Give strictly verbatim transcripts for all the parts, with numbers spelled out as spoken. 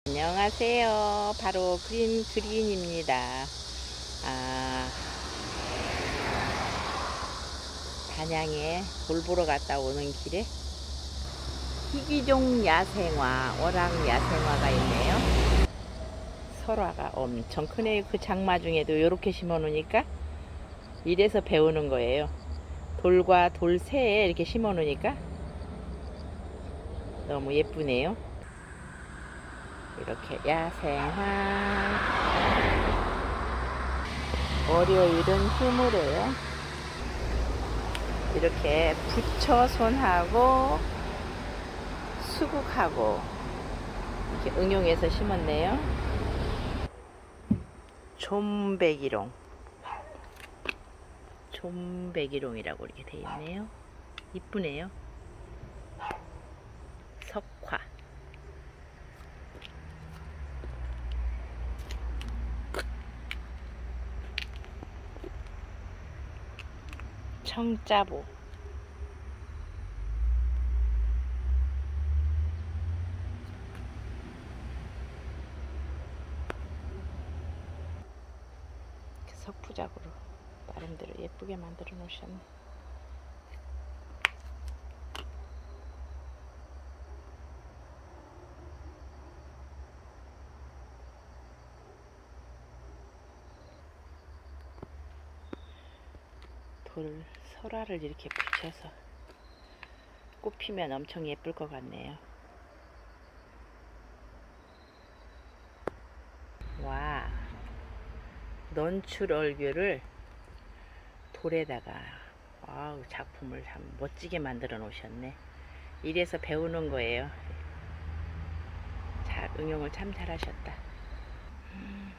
안녕하세요. 바로 그린 그린입니다. 아, 단양에 돌 보러 갔다 오는 길에 희귀종 야생화, 어랑 야생화가 있네요. 설화가 엄청 크네요. 그 장마 중에도 이렇게 심어 놓으니까 이래서 배우는 거예요. 돌과 돌 새에 이렇게 심어 놓으니까 너무 예쁘네요. 이렇게 야생화. 월요일은 휴무래요. 이렇게 부처손하고 수국하고 이렇게 응용해서 심었네요. 좀배기롱, 좀배기롱이라고 이렇게 되어 있네요. 이쁘네요. 석화, 청짜보, 석부작으로 나름대로 예쁘게 만들어 놓으셨네. 돌 설화를 이렇게 붙여서 꽃 피면 엄청 예쁠 것 같네요. 와, 넌출얼규를 돌에다가 아우, 작품을 참 멋지게 만들어 놓으셨네. 이래서 배우는 거예요. 자, 응용을 참 잘하셨다. 음,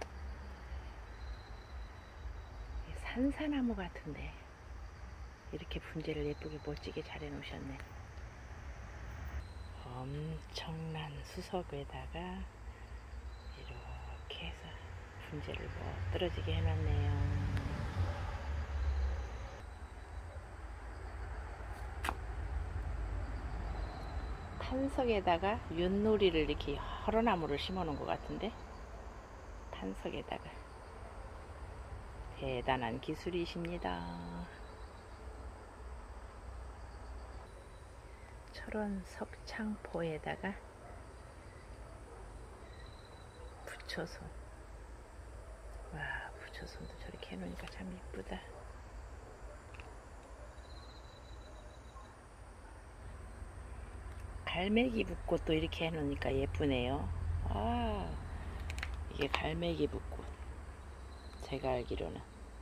산사나무 같은데 이렇게 분재를 예쁘게 멋지게 잘 해놓으셨네. 엄청난 수석에다가 이렇게 해서 분재를 멋들어지게 해놨네요. 탄석에다가 윷놀이를 이렇게 허러나무를 심어 놓은 것 같은데, 탄석에다가 대단한 기술이십니다. 철원 석창포에다가 부처손. 와, 부처손도 저렇게 해놓으니까 참 이쁘다. 갈매기 붓꽃도 이렇게 해놓으니까 예쁘네요. 아, 이게 갈매기 붓꽃. 제가 알기로는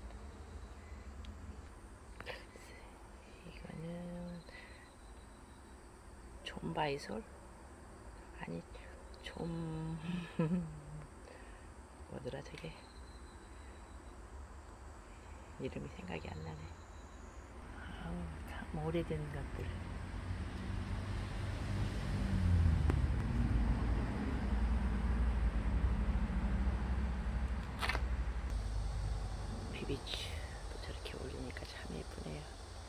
이거는 좀바이솔? 아니, 좀 뭐더라 저게, 이름이 생각이 안 나네. 아우, 참 오래된 것들. 비비추도 저렇게 올리니까 참 예쁘네요.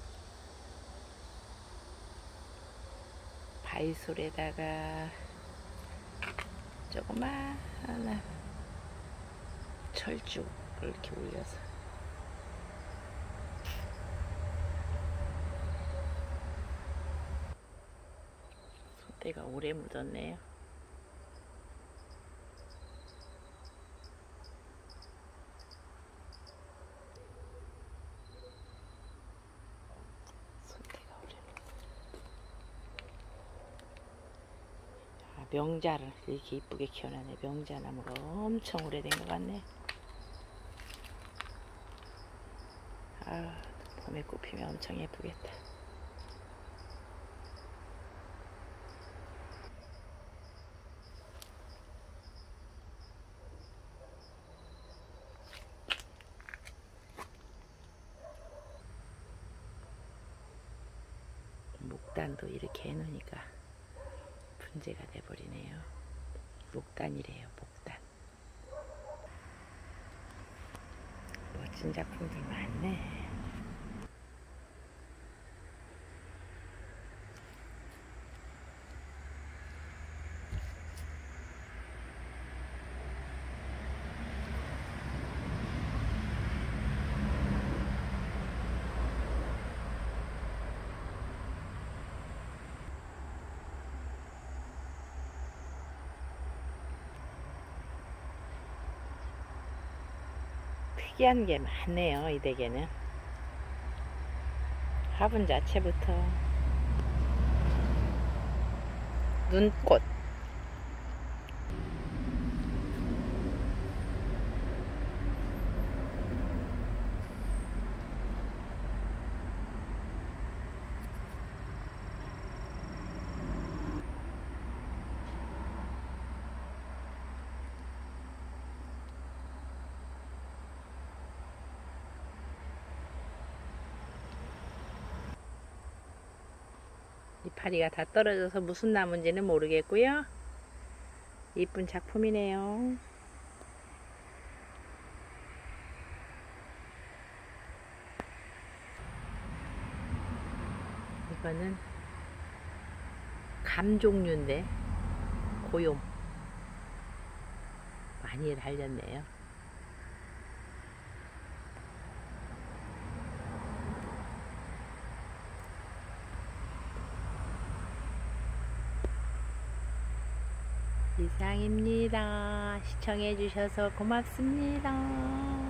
바이솔에다가 조그마한 철쭉을 이렇게 올려서 손때가 오래 묻었네요. 손때가 오래 묻었. 아, 명자를 이렇게 이쁘게 키워놨네. 명자나무가 엄청 오래된 것 같네. 아, 봄에 꽃 피면 엄청 예쁘겠다. 목단도 이렇게 해놓으니까 분재가 돼버리네요. 목단이래요, 목단. 멋진 작품들 많네. 특이한 게 많네요. 이 댁에는 화분 자체부터 눈꽃, 이파리가 다 떨어져서 무슨 나무인지는 모르겠고요. 이쁜 작품이네요. 이거는 감 종류인데 고용 많이 달렸네요. 이상입니다. 시청해 주셔서 고맙습니다.